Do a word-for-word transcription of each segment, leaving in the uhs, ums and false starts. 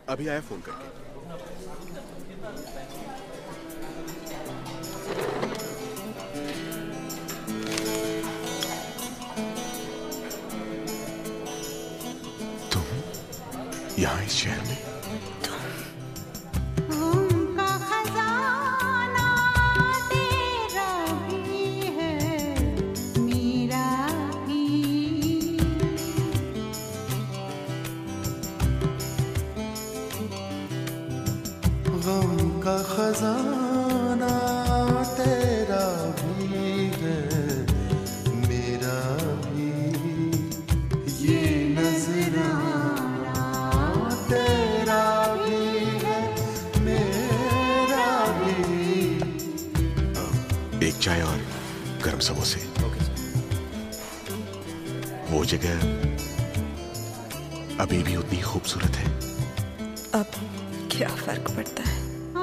अभी आया फोन करके। तुम यहाँ इस शहर में? खजाना तेरा भी है मेरा भी, ये नजराना तेरा भी है मेरा भी। एक चाय और गर्म समोसे। Okay sir. वो जगह अभी भी उतनी खूबसूरत है। अब क्या फर्क पड़ता है?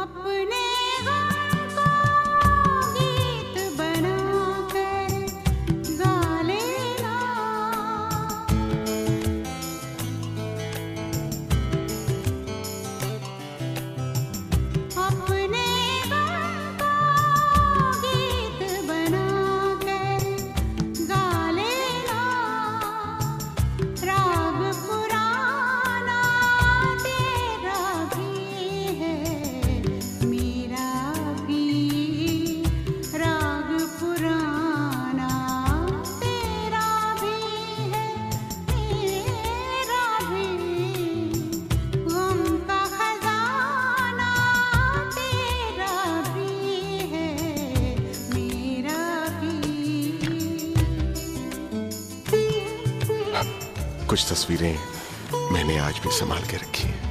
कुछ तस्वीरें मैंने आज भी संभाल के रखी हैं।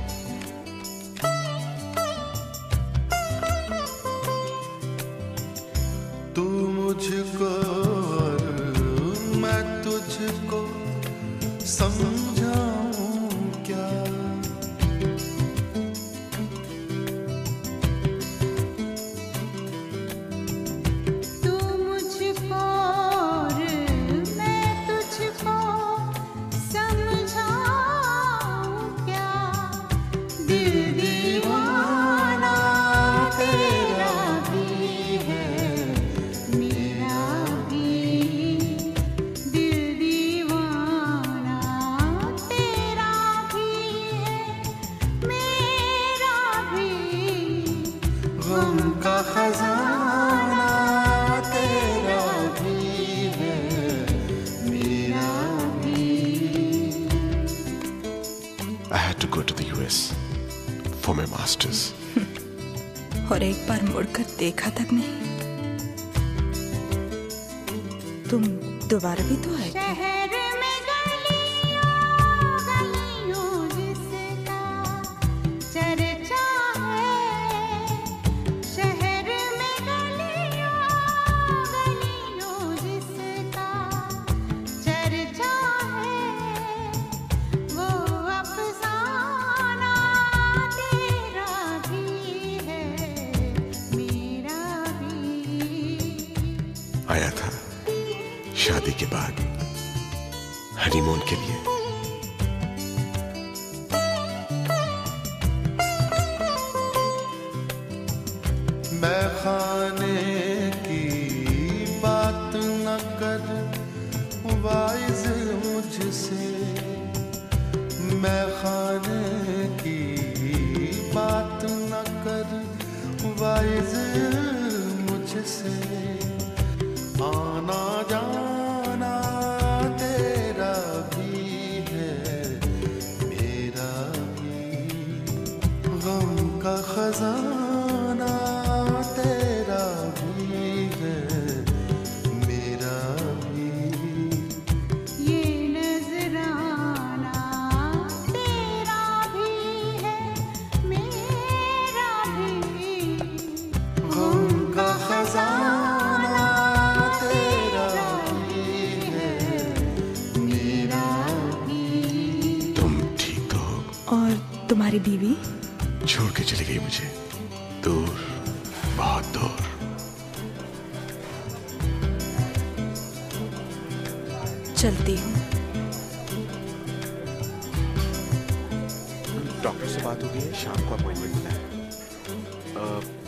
तू मुझको और मैं तुझको समझाऊं क्या, का खजाना तेरा भी है मेरा भी। I had to go to the U S for my masters. और एक बार मुड़कर देखा तक नहीं। तुम दोबारा भी तो आए थे। आया था शादी के बाद हनीमून के लिए। मैं खाने की बात न कर वाइज मुझसे, मैं खाने की बात न कर वाइज मुझसे। आना जाना तेरा भी है मेरा भी, गम का खजाना तेरा भी है मेरा भी, ये नजराना तेरा भी है मेरा भी, गम का खजाना तुम्हारी बीवी छोड़ के चली गई मुझे, दूर, बहुत दूर। चलती हूँ। डॉक्टर से बात हो गई है, शाम को अपॉइंटमेंट मिला है।